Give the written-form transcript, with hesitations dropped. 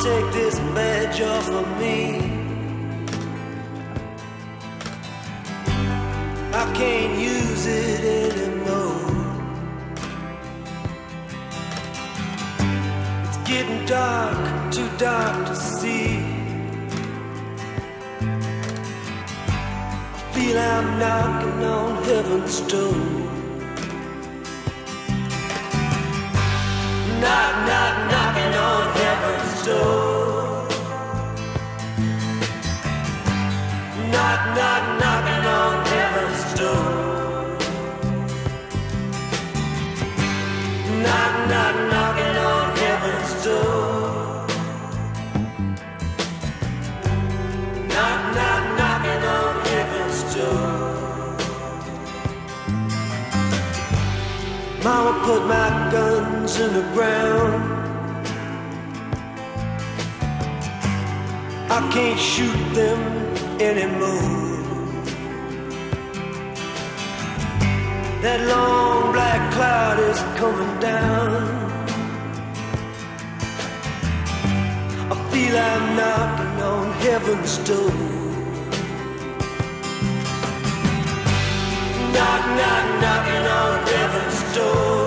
take this badge off of me. I can't use it anymore. It's getting dark, too dark to see. I feel I'm knocking on heaven's door. Knock, knock, knocking on heaven's door. Knock, knock, knocking on heaven's door. Knock, knock, knocking on heaven's door. Knock, knock, knocking on heaven's door. Mama put my guns in the ground. I can't shoot them anymore. That long black cloud is coming down. I feel I'm knocking on heaven's door. Knock, knock, knocking on heaven's door.